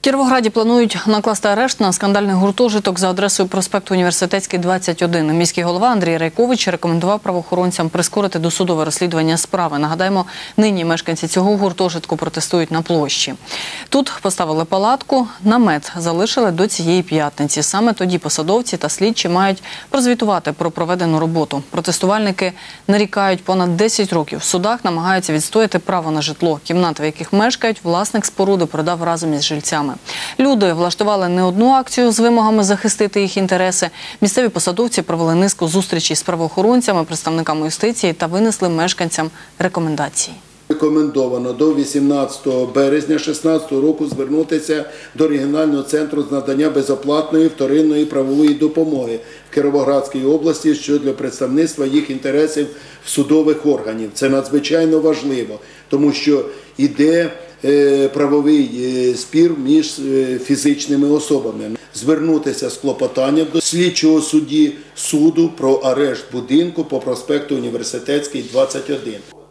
Кіровограді планують накласти арешт на скандальний гуртожиток за адресою проспекту Університетський, 21. Міський голова Андрій Райкович рекомендував правоохоронцям прискорити досудове розслідування справи. Нагадаємо, нині мешканці цього гуртожитку протестують на площі. Тут поставили палатку, намет залишили до цієї п'ятниці. Саме тоді посадовці та слідчі мають прозвітувати про проведену роботу. Протестувальники нарікають, понад 10 років в судах намагаються відстояти право на житло. Кімнати, в яких мешкають, власник споруди продав разом із жильцями. Люди влаштували не одну акцію з вимогами захистити їх інтереси. Місцеві посадовці провели низку зустрічей з правоохоронцями, представниками юстиції та винесли мешканцям рекомендації. Рекомендовано до 18 березня 2016 року звернутися до регіонального центру з надання безоплатної вторинної правової допомоги в Кіровоградській області щодо представництва їх інтересів в судових органів. Це надзвичайно важливо, тому що йде правовий спір між фізичними особами. Звернутися з клопотанням до слідчого судді суду про арешт будинку по проспекту Університетський, 21.